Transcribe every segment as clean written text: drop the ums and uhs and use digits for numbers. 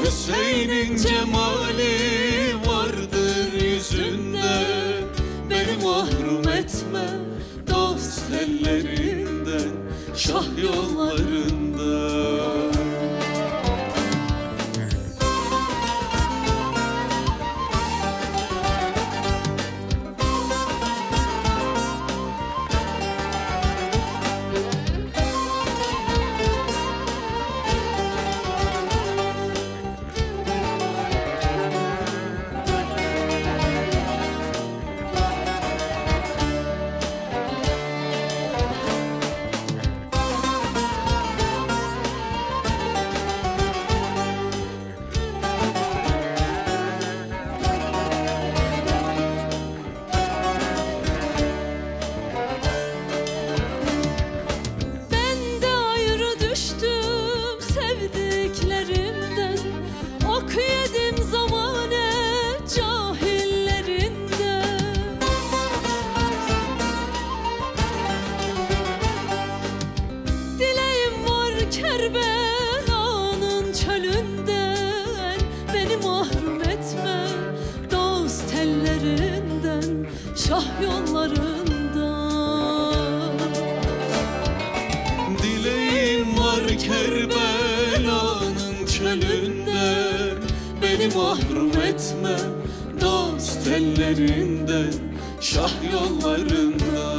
Hüseyin'in cemali vardır yüzünde. Beni mahrum etme dost ellerinden, şah yollarında. Şah yollarında. Dileğim var Kerbela'nın çölünde. Beni mahrum etme dost ellerinden, şah yollarında.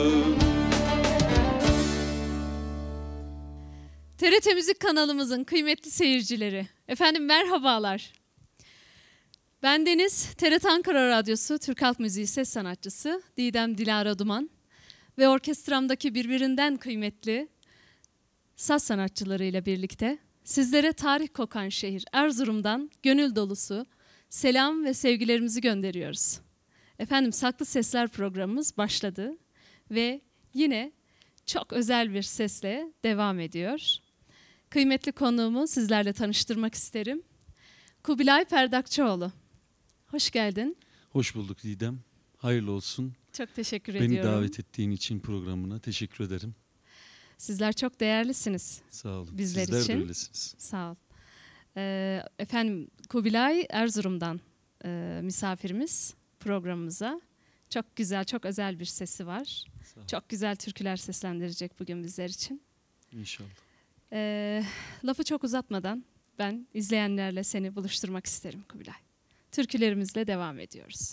TRT Müzik kanalımızın kıymetli seyircileri, efendim merhabalar. Ben Deniz, TRT Ankara Radyosu Türk Halk Müziği ses sanatçısı Didem Dilara Duman ve orkestramdaki birbirinden kıymetli saz sanatçılarıyla birlikte sizlere tarih kokan şehir Erzurum'dan gönül dolusu selam ve sevgilerimizi gönderiyoruz. Efendim Saklı Sesler programımız başladı ve yine çok özel bir sesle devam ediyor. Kıymetli konuğumu sizlerle tanıştırmak isterim. Kubilay Perdakçıoğlu. Hoş geldin. Hoş bulduk Didem. Hayırlı olsun. Çok teşekkür ediyorum. ediyorum. Beni davet ettiğin için programına teşekkür ederim. Sizler çok değerlisiniz. Sağ olun. Bizler Sizler için. de öylesiniz. Sağ ol. Efendim Kubilay Erzurum'dan misafirimiz programımıza. Çok güzel, çok özel bir sesi var. Çok güzel türküler seslendirecek bugün bizler için. İnşallah. Lafı çok uzatmadan ben izleyenlerle seni buluşturmak isterim Kubilay. Türkülerimizle devam ediyoruz.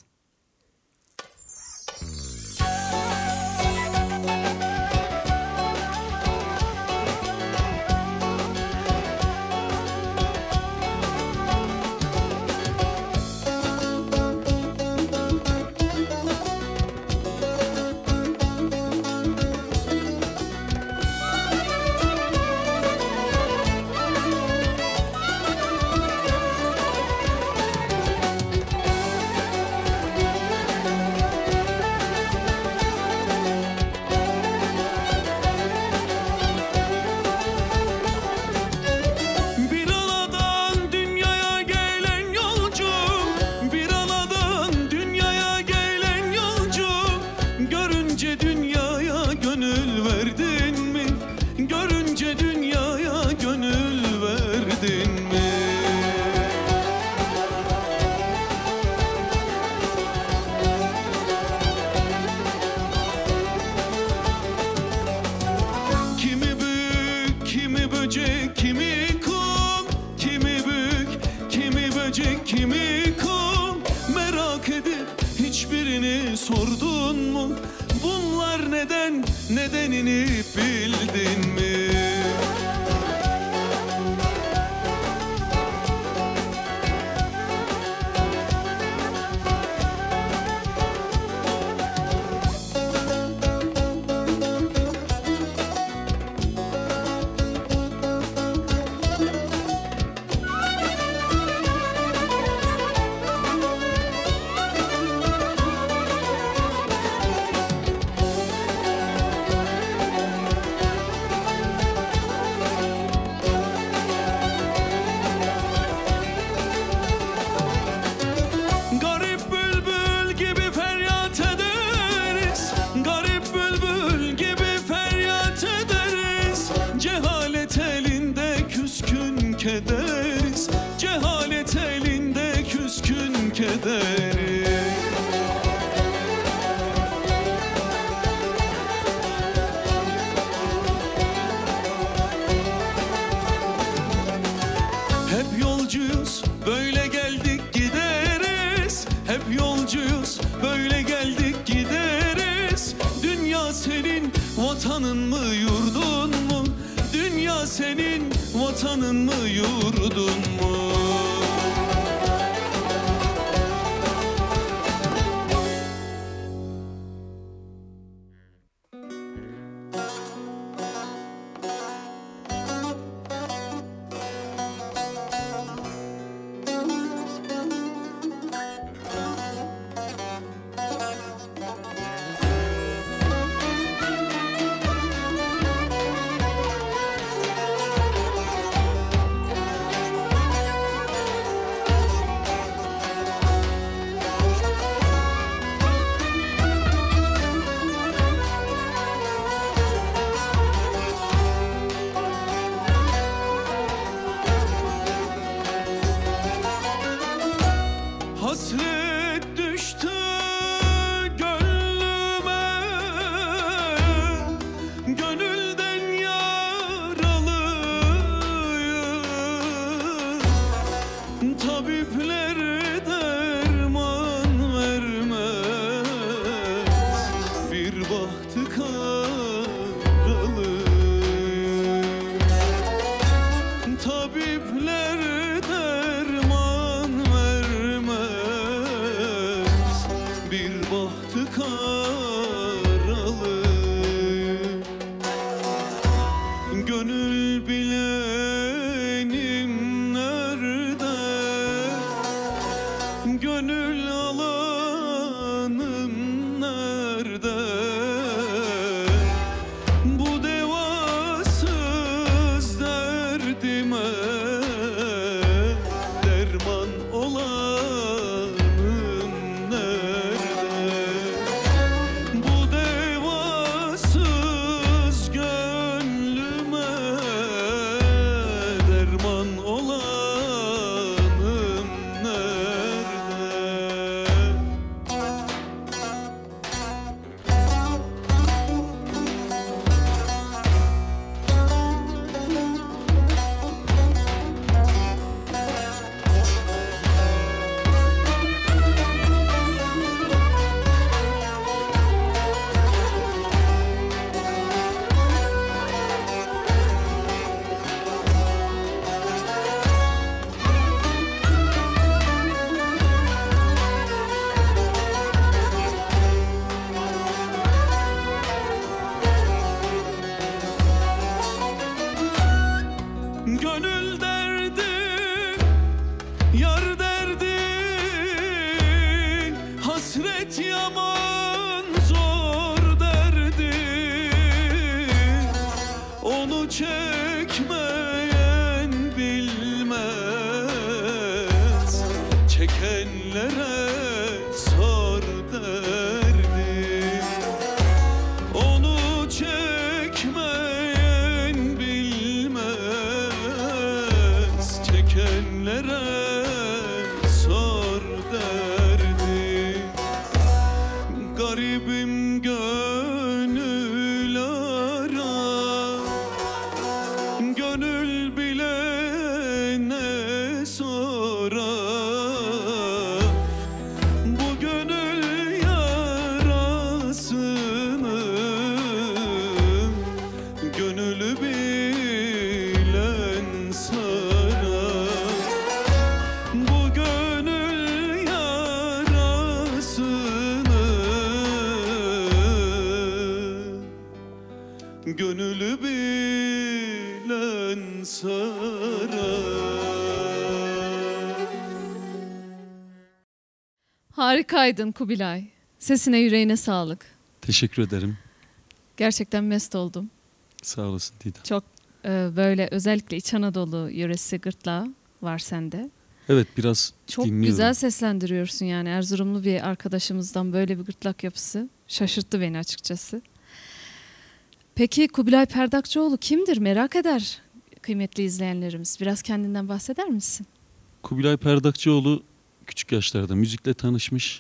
Sordun mu bunlar neden, nedenini bildin mi? Cehalet elinde küskün kederiz. kederi. Hep yolcuyuz, böyle geldik gideriz. Hep yolcuyuz, böyle geldik gideriz. Dünya senin vatanın mı, yurdun mu? Dünya senin vatanın mı, yurdun mu? Hasret düştü gönlüme, gönülden yaralıyım. Tabipler derman vermez, bir bahtı karalıyım. Tabipler derman vermez, bir bahtı karalıyım. Gönül bilenim nerede, gönül alanım nerede? Bu devasız derdime derman olanım nerede? Bu devasız gönlüme derman olanım nerede? Gönül derdi, yar derdi, hasret yaman zor derdi. Onu çekmeyen bilmez, çekenlere sor derdi. Onu çekmeyen bilmez, çekenlere sor derdi. Garibim gönül arar, gönül bilene sorar. Bu gönül yarasını gönülü bilen sarar. Bu gönül yarasını gönülü bilen sarar. Harikaydın Kubilay. Sesine, yüreğine sağlık. Teşekkür ederim. Gerçekten mest oldum. Sağ olasın Didem. Çok böyle özellikle İç Anadolu yöresi gırtlağı var sende. Evet, biraz Çok dinliyorum. güzel seslendiriyorsun yani. Erzurumlu bir arkadaşımızdan böyle bir gırtlak yapısı şaşırttı beni açıkçası. Peki Kubilay Perdakçıoğlu kimdir? Merak eder kıymetli izleyenlerimiz. Biraz kendinden bahseder misin? Kubilay Perdakçıoğlu küçük yaşlarda müzikle tanışmış.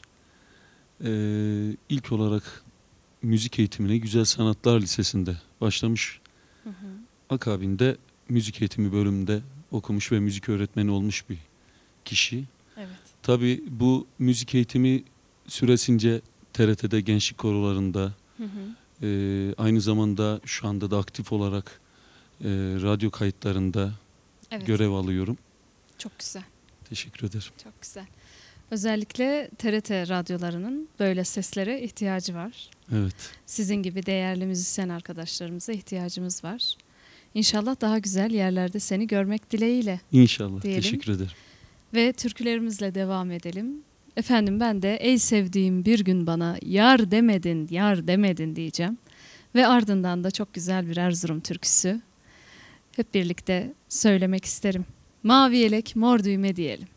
İlk olarak müzik eğitimine Güzel Sanatlar Lisesi'nde başlamış. Hı hı. Akabinde müzik eğitimi bölümünde okumuş ve müzik öğretmeni olmuş bir kişi. Evet. Tabii bu müzik eğitimi süresince TRT'de gençlik korolarında, Hı hı. aynı zamanda şu anda da aktif olarak radyo kayıtlarında Evet. görev alıyorum. Çok güzel. Teşekkür ederim. Çok güzel. Özellikle TRT radyolarının böyle seslere ihtiyacı var. Evet. Sizin gibi değerli müzisyen arkadaşlarımıza ihtiyacımız var. İnşallah daha güzel yerlerde seni görmek dileğiyle İnşallah. Diyelim. Teşekkür ederim. ve türkülerimizle devam edelim. Efendim ben de ey sevdiğim bir gün bana yar demedin, yar demedin diyeceğim. Ve ardından da çok güzel bir Erzurum türküsü hep birlikte söylemek isterim. Mavi yelek, mor düğme diyelim.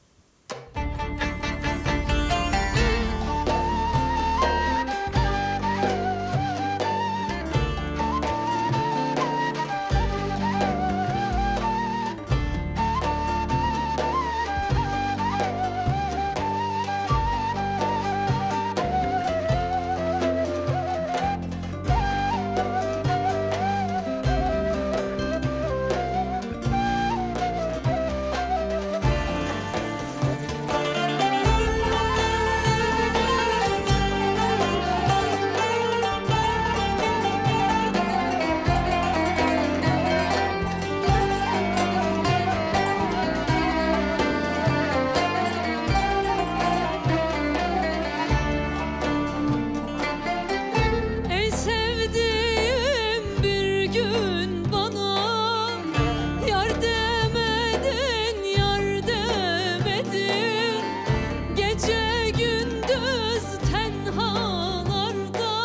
Ey sevdiğim bir gün bana yar demedin, yar demedin. Gece gündüz tenhalarda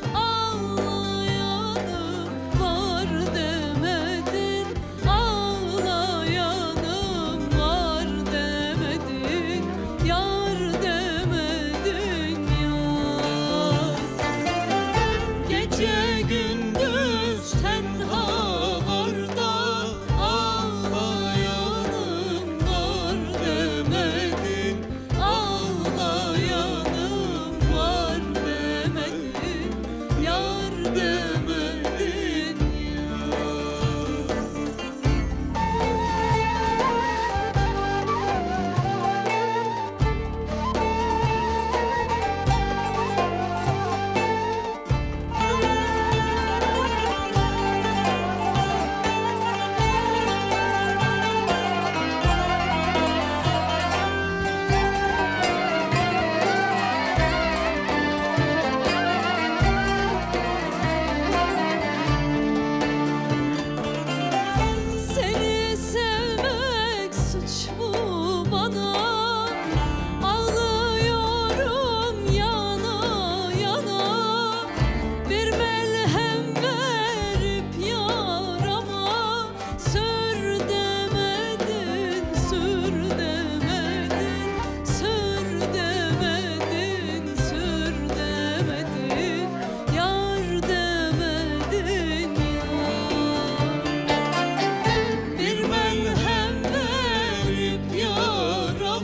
ağlayanım var demedin. Ağlayanım var demedin, yar demedin yar. Gece gündüz tenhalarda ağlayanım var demedin. Ağlayanım var demedin, yar demedin Seni sevmek suç mu bana? Ağlıyorum yana yana. Bir melhem verip yarama sür demedin, sür demedin, sür demedin, sür demedin, yar demedin yar. Bir melhem verip yarama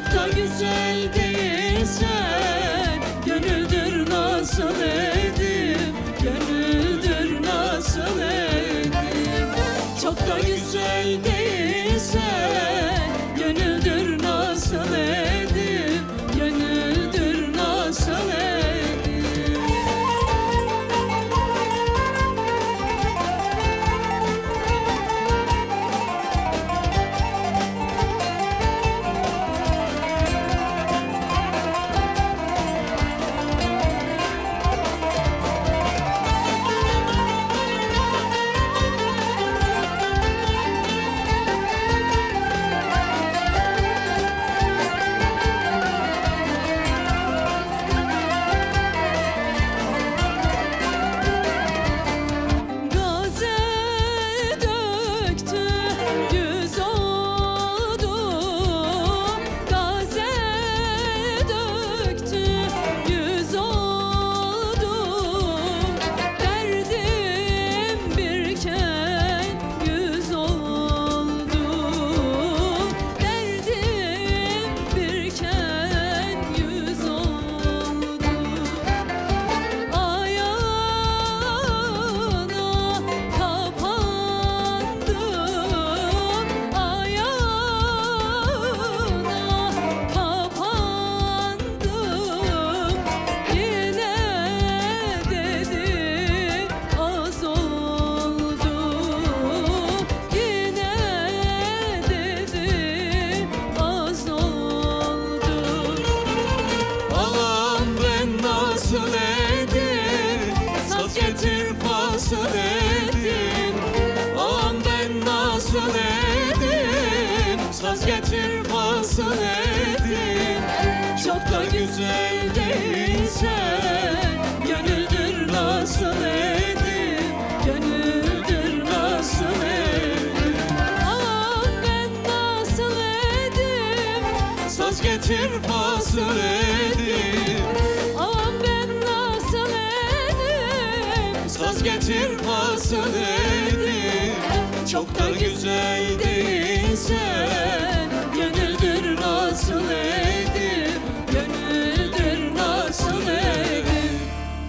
da güzel değilsen gönüldür nasıl edeyim, gönüldür nasıl edeyim. Çok da güzel değilsen gönüldür nasıl edeyim, gönüldür nasıl edeyim. Çok da güzel değilsen gönüldür nasıl edeyim, gönüldür nasıl edeyim. Aman ben nasıl edeyim, saz getir fasıl edeyim. Aman ben nasıl edeyim, saz getir fasıl edeyim. Çok da güzel değilsen gönüldür nasıl edeyim, gönüldür nasıl edeyim.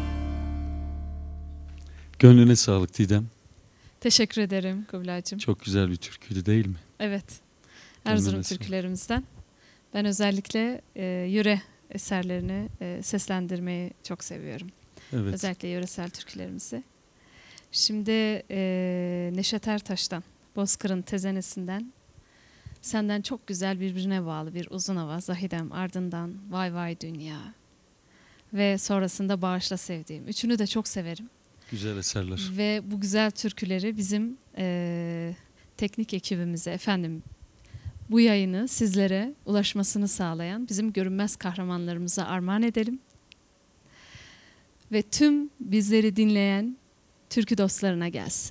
Gönlüne sağlık Didem. Teşekkür ederim Kubilay'cığım. Çok güzel bir türküydü değil mi? Evet. Erzurum Gönlüne sağlık. türkülerimizden. Ben özellikle yöre eserlerini seslendirmeyi çok seviyorum. Evet. Özellikle yöresel türkülerimizi. Şimdi Neşet Ertaş'tan, Bozkır'ın Tezenesi'nden senden çok güzel birbirine bağlı bir uzun hava Zahidem, ardından Vay Vay Dünya ve sonrasında Bağışla Sevdiğim. Üçünü de çok severim. Güzel eserler. Ve bu güzel türküleri bizim teknik ekibimize, efendim bu yayını sizlere ulaşmasını sağlayan bizim görünmez kahramanlarımıza armağan edelim. Ve tüm bizleri dinleyen türkü dostlarına gelsin.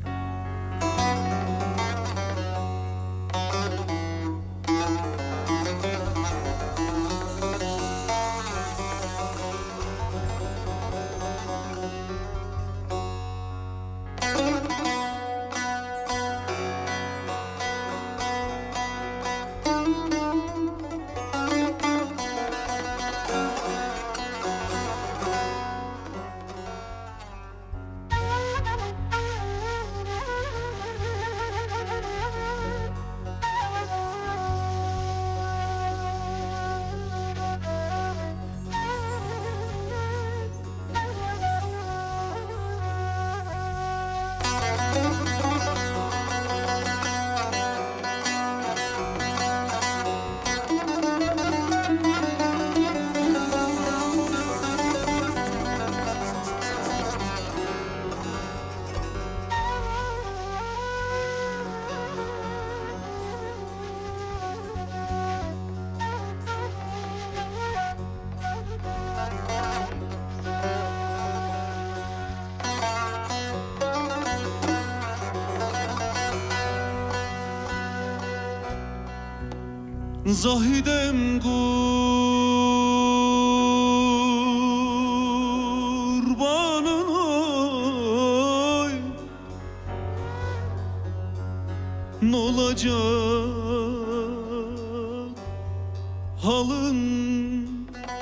Zahidem kurbanın oy, n'olacak alın.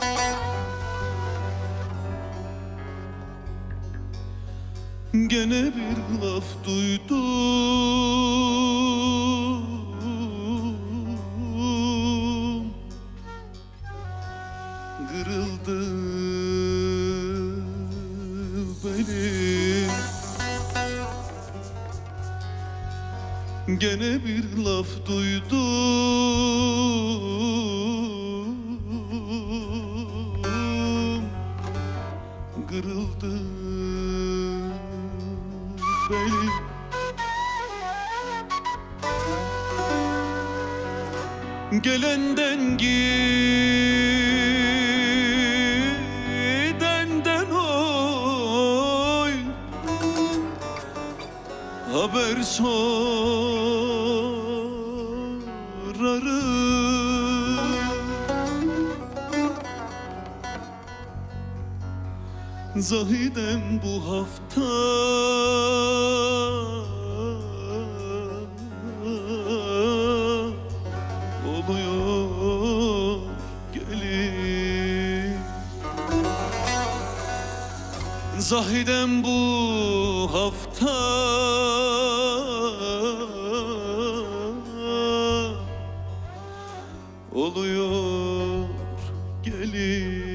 Gene bir laf duydum, kırıldı belim. Gene bir laf duydum, kırıldı benim. Gelenden gidenden oy, haber sorarım. Zahidem bu hafta oluyor gelin. Zahidem bu hafta oluyor gelin.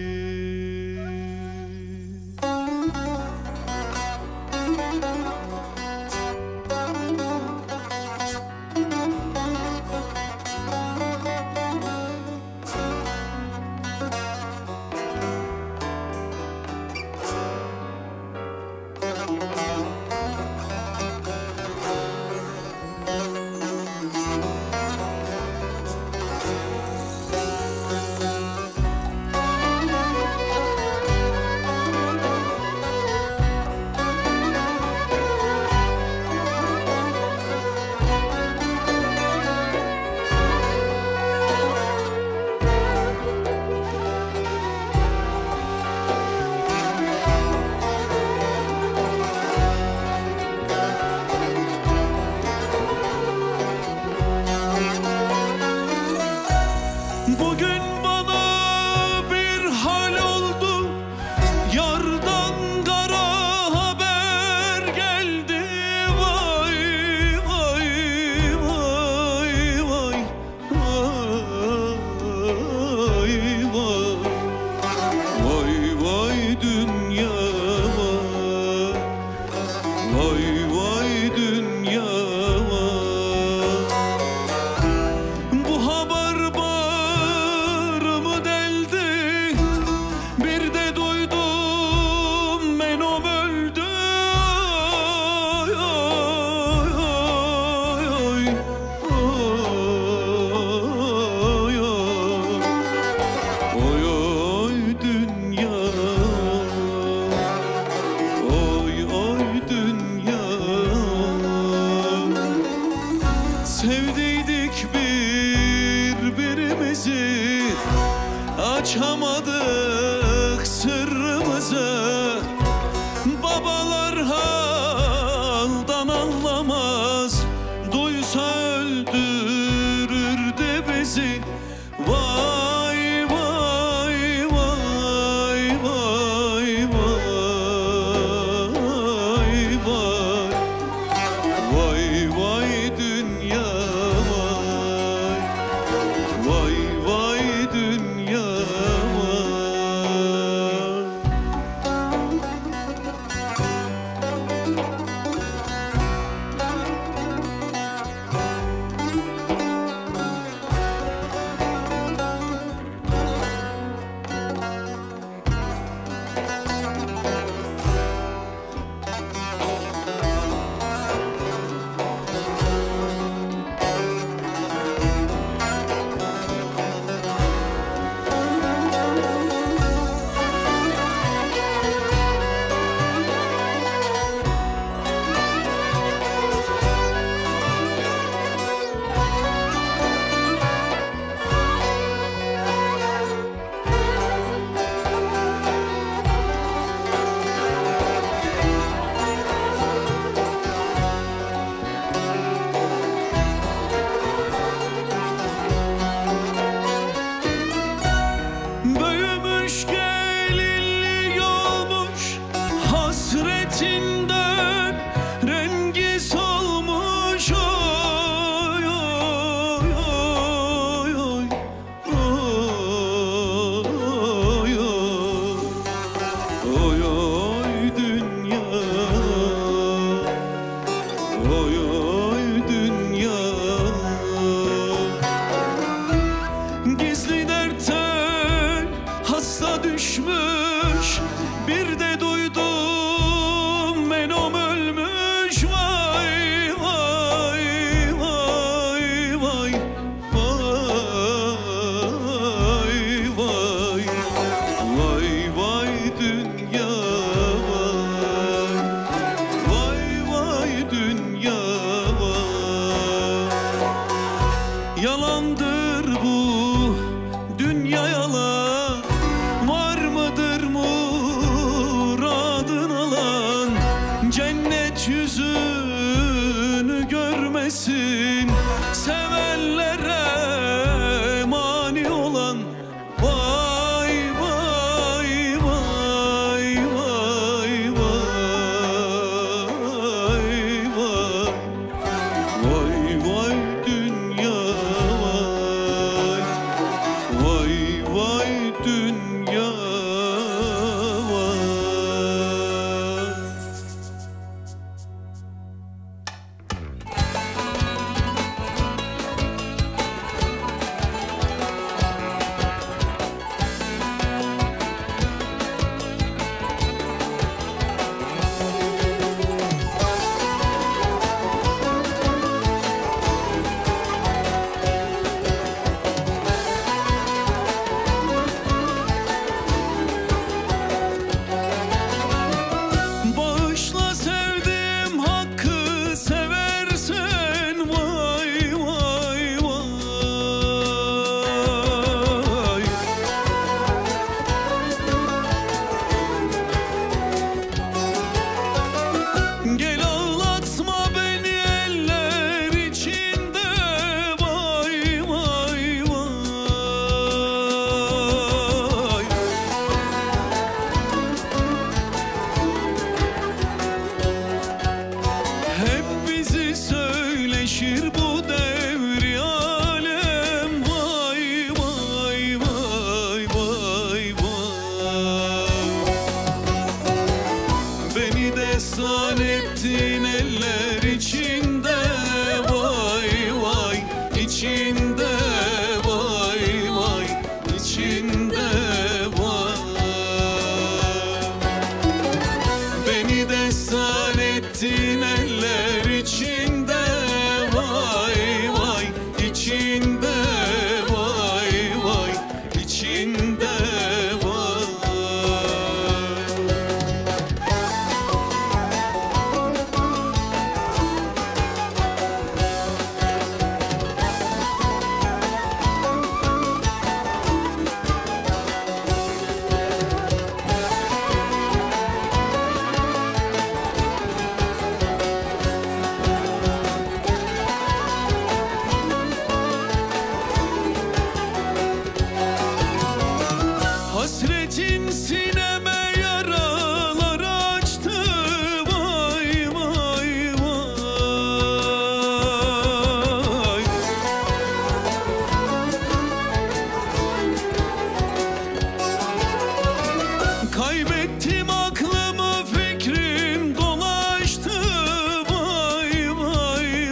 Kaybettim aklımı, fikrim dolaştı. Vay vay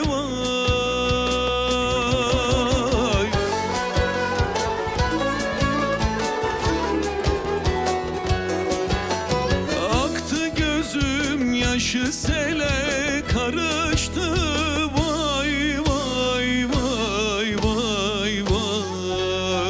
vay. Aktı gözüm yaşı, sele karıştı. Vay vay vay vay vay.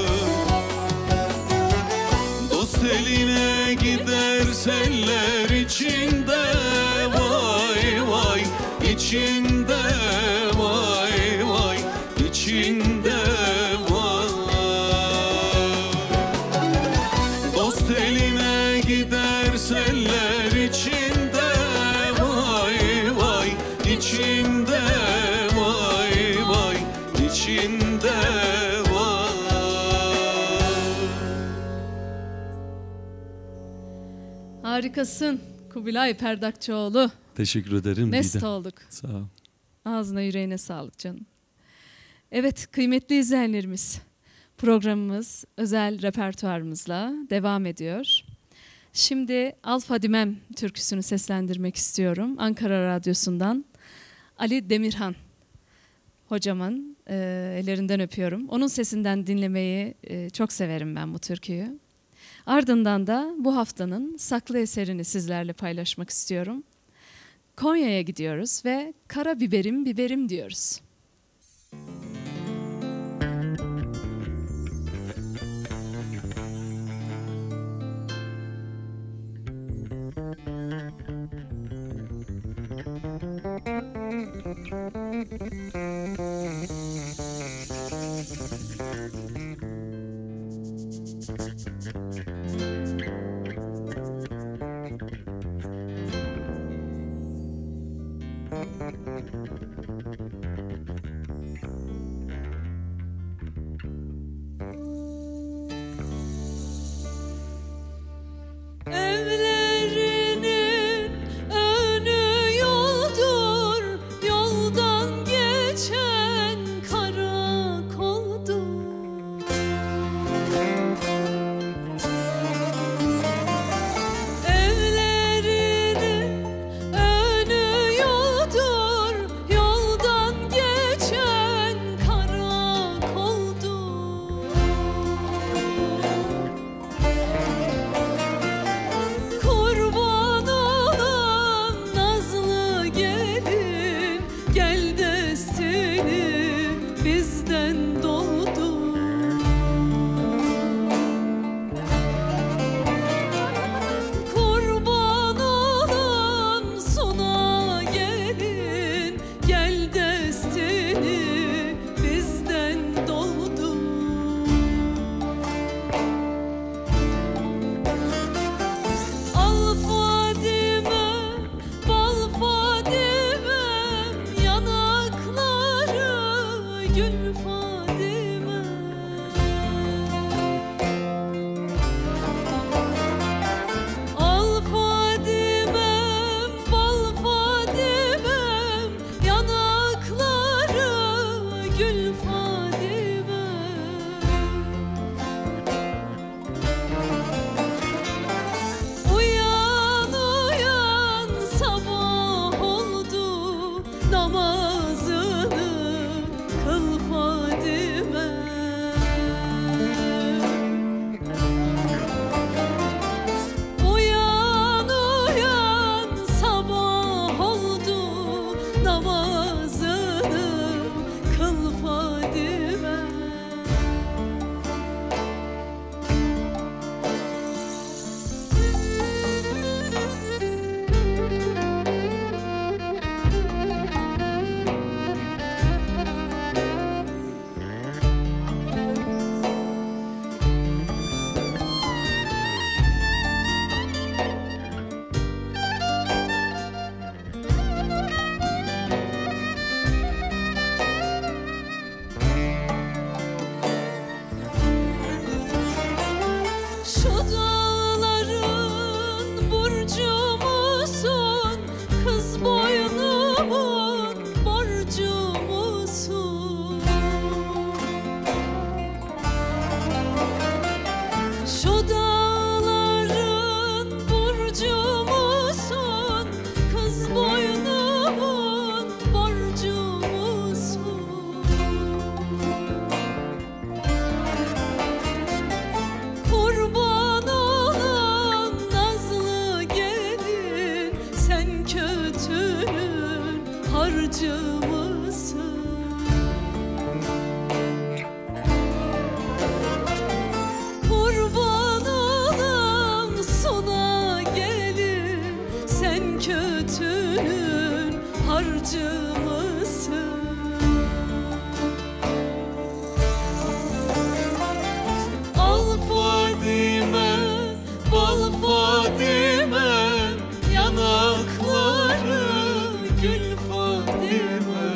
Dost eline gider seller içinde. Vay vay içinde. Vay vay içinde. Vay. Dost eline gider seller içinde. Vay vay içinde. Vay vay içinde. Vay. Harikasın Kubilay Perdakçıoğlu. Teşekkür ederim Mest Didem. olduk. Sağ ol. Ağzına yüreğine sağlık canım. Evet kıymetli izleyenlerimiz, programımız özel repertuarımızla devam ediyor. Şimdi Alfa Dimem türküsünü seslendirmek istiyorum. Ankara Radyosu'ndan Ali Demirhan hocamın ellerinden öpüyorum. Onun sesinden dinlemeyi çok severim ben bu türküyü. Ardından da bu haftanın saklı eserini sizlerle paylaşmak istiyorum. Konya'ya gidiyoruz ve kara biberim biberim diyoruz. harcımısın? Kurban olam sona gelin, sen kötünün harcı mısın? Al Fadime, bal Fadime, yanakları gül Fadime.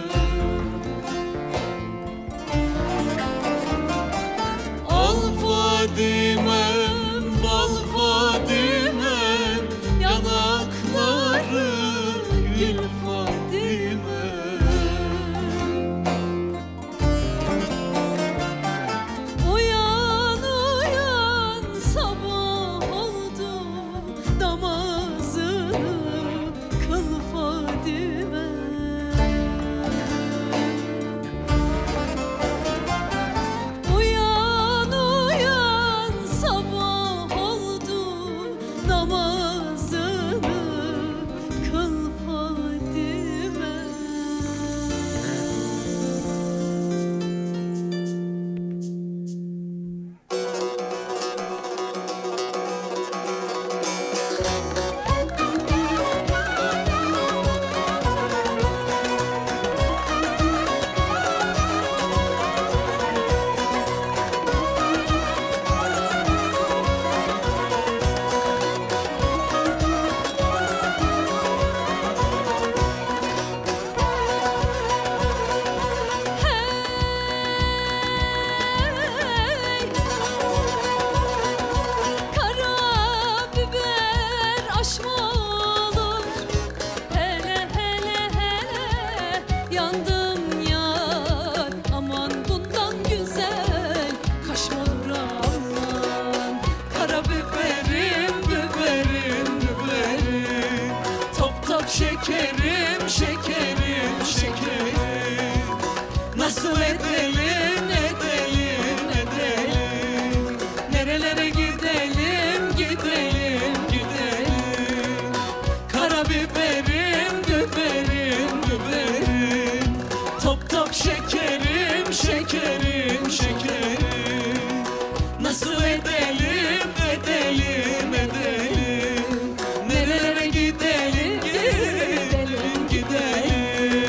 Al Fadime, bal Fadime, yanakları gül Fadime. Uyan uyan, sabah oldu, namazını kıl Fadime. Uyan uyan, sabah oldu, namazını kıl Fadime. Hey, karabiber aşma olur, hele hele hele yandım yar, aman bundan güzel kaşma olur aman. Karabiberim, biberim, biberim, top top şekerim, şekerim, şekerim. Nasıl edelim, edelim, edelim, nerelere gidelim, gidelim, gidelim. Karabiberim, biberim, biberim, top top şekerim, şekerim, şekerim. Nasıl edelim, edelim, edelim, nerelere gidelim, gidelim, gidelim.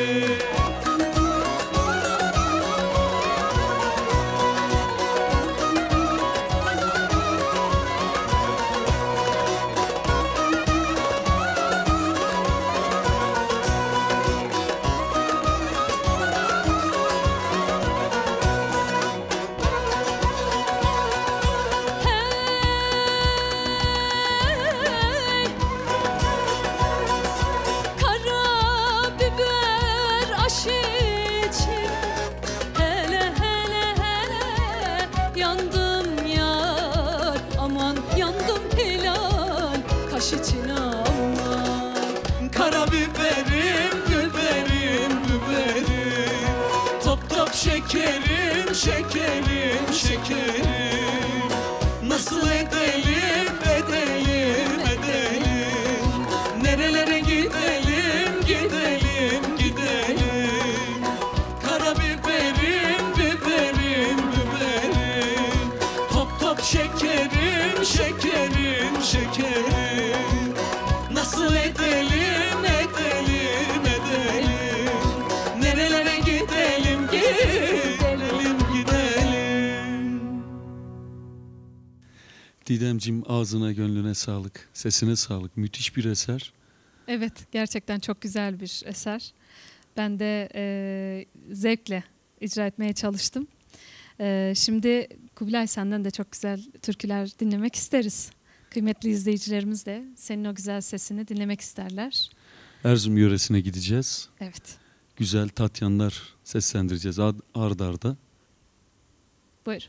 Hey, karabiber aşı için, hele hele hele yandım yar, aman yandım helal kaş için aman. Karabiberim, biberim, biberim, top top şekerim, şekerim, şekerim. Nasıl edelim, edelim, edelim, nerelere gidelim, gidelim, gidelim. Karabiberim, biberim, biberim, top top şekerim, şekerim, şekerim. Nasıl edelim, edelim, edelim, nerelere gidelim, gidelim, gidelim. Didemciğim, ağzına gönlüne sağlık, sesine sağlık. Müthiş bir eser. Evet, gerçekten çok güzel bir eser. Ben de zevkle icra etmeye çalıştım. Şimdi Kubilay, senden de çok güzel türküler dinlemek isteriz. Kıymetli izleyicilerimiz de senin o güzel sesini dinlemek isterler. Erzurum yöresine gideceğiz. Evet, Güzel tatyanlar seslendireceğiz ard arda. buyur.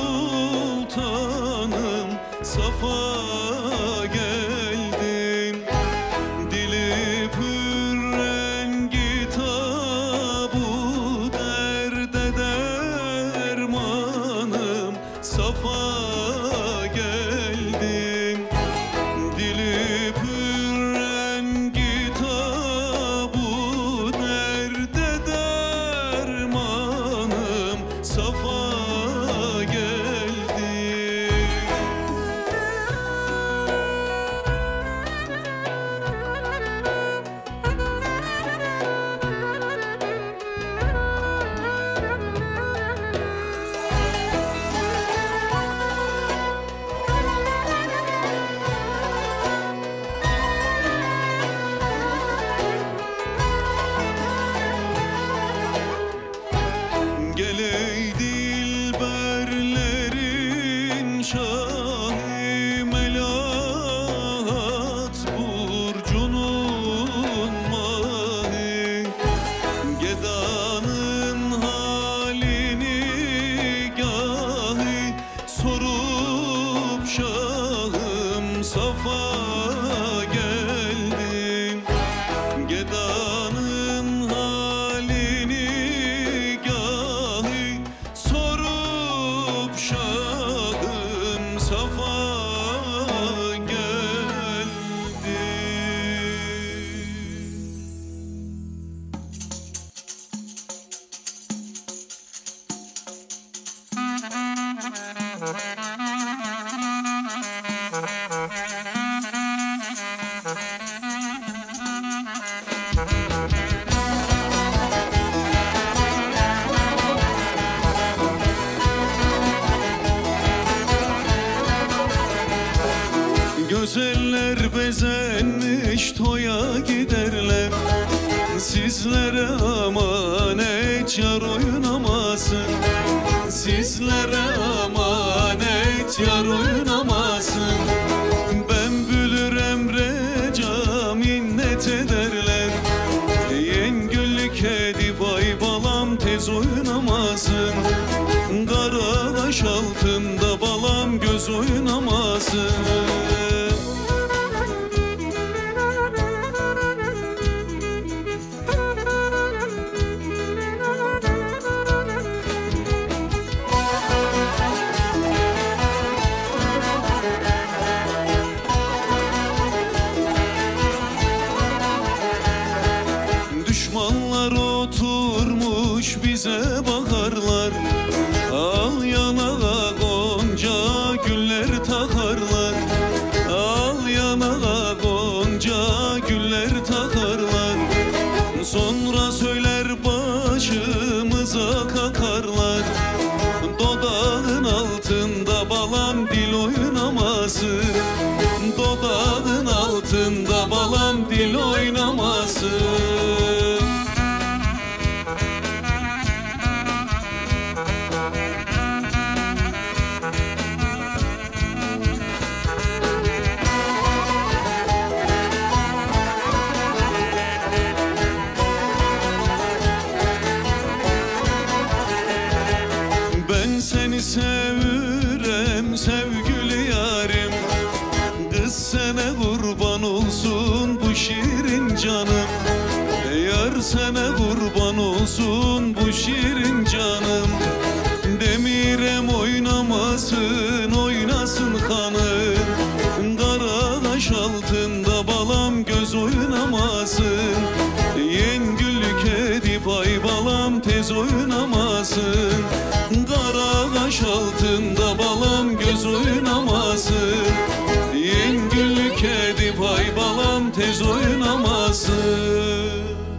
sultanım safa geldin. Dili pür rengi tabu derde dermanım safa geldin. Dili pür rengi tabu derde dermanım safa geldin. Geley dilberlerin şahi Melahat burcunun mahi. Gedanın halini gahi sorup şahım safa geldin. Gedanın halini gahi sorup şahım safa geldin. Gözeller bezenmiş toya giderler. Sizlere emanet yar oynamasın. Sizlere emanet yar oynamasın. Ben bülürem reca minnet ederler. Yengüllük edip ay balam tez oynamasın. Karalaş altında balam göz oynamasın. Düşmanlar oturmuş bize bakarlar. Al yanağa gonca güller takarlar. Al yanağa gonca güller takarlar. Sonra söyler başımıza kakarlar. Dodağın altında balam dil oynamasın. Dodağın altında balam dil oynamasın. Ben seni sevirem sevgili yarim. Kız sana kurban olsun bu şirin canım. Yar sana kurban olsun bu şirin canım. Demirem oynamasın oynasın hanım. Karakaş altında balam göz oynamasın. Yengüllük edip ay balam tez oynamasın. Karakaş altında balam göz oynamasın. Yengüllük edip ay balam tez oynamasın.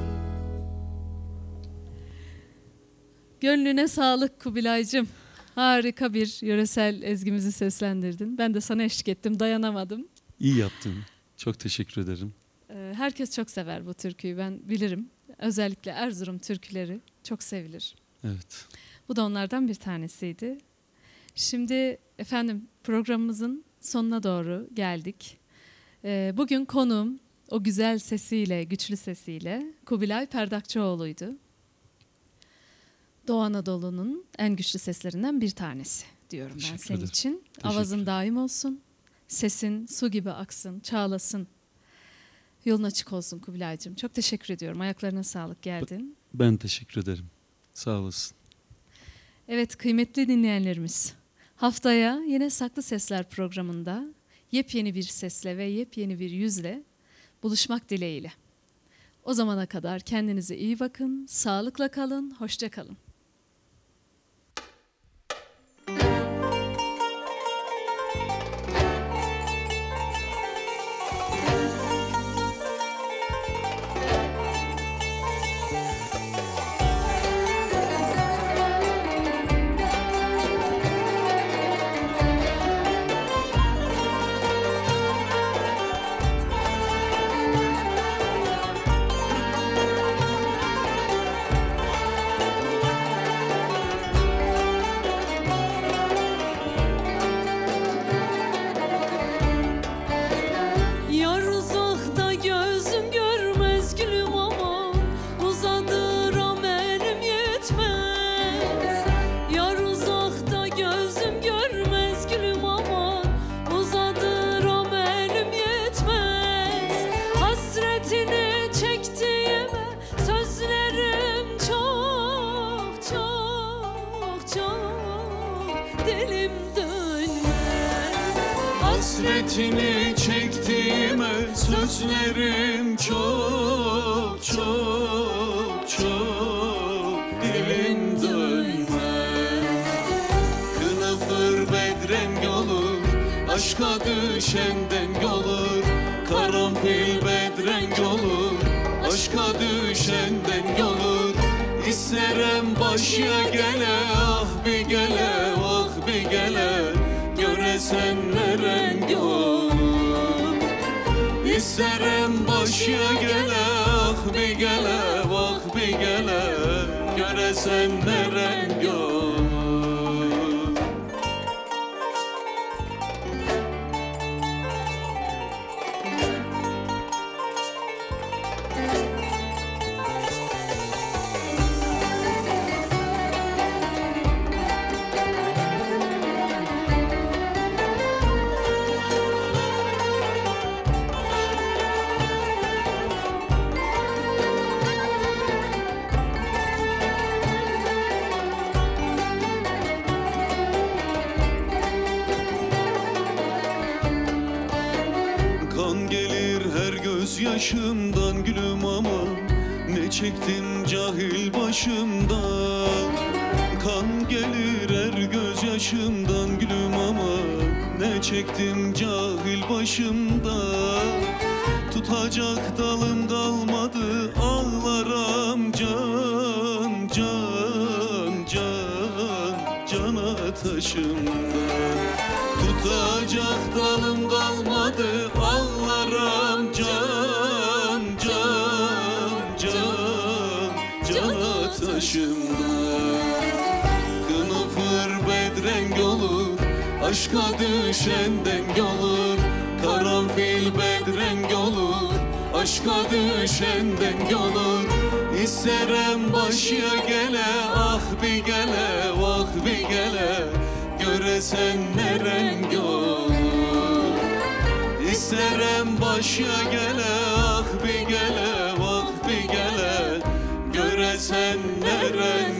Gönlüne sağlık Kubilaycığım. Harika bir yöresel ezgimizi seslendirdin. Ben de sana eşlik ettim, dayanamadım. İyi yaptın. Çok teşekkür ederim. Herkes çok sever bu türküyü, ben bilirim. Özellikle Erzurum türküleri çok sevilir. Evet. Bu da onlardan bir tanesiydi. Şimdi efendim programımızın sonuna doğru geldik. Bugün konuğum o güzel sesiyle, güçlü sesiyle Kubilay Perdakçıoğlu'ydu. Doğu Anadolu'nun en güçlü seslerinden bir tanesi. diyorum ben Teşekkür senin ederim. için. Teşekkür Avazın daim olsun. Sesin su gibi aksın, çağlasın. Yolun açık olsun Kubilaycığım. Çok teşekkür ediyorum. Ayaklarına sağlık, geldin. Ben teşekkür ederim. Sağ olasın. Evet kıymetli dinleyenlerimiz. Haftaya yine Saklı Sesler programında yepyeni bir sesle ve yepyeni bir yüzle buluşmak dileğiyle. O zamana kadar kendinize iyi bakın, sağlıkla kalın, hoşça kalın. Yar uzakta gözüm görmez gülüm aman, uzadır amelim yetmez. Yar uzakta gözüm görmez gülüm aman, uzadır amelim yetmez. Hasretini çektiğime sözlerim çok çok çok, dilim dönmez. Hasretini çektiğime sözlerim çok çok çok, dilim dönmez. Kınafır bedrenk olur, aşka düşenden olur. Karanfil bedrenk olur, aşka düşenden olur. İsterem başya gele, ah bir gele, ah bir gele, göresen ne renk olur. İsterem başya gele, ah bir gele, ah bir gele, göresen ne renk olur. Kan gelir her gözyaşımdan gülüm aman, ne çektim cahil başımdan. Kan gelir her gözyaşımdan gülüm aman, ne çektim cahil başımdan. Tutacak dalım kalmadı, ağlarım can can can can ateşimden. Tutacak dalım kalmadı, ağlarım can can can can ateşimden. Kınafır bedrenk olur, aşka düşenden olur. Karanfil bedrenk olur, aşka düşenden olur. İsterem başya gele, ah bir gele, ah bir gele, göresen ne renk olur. İsterem başya gele, ah bir gele, ah bir gele, göresen ne renk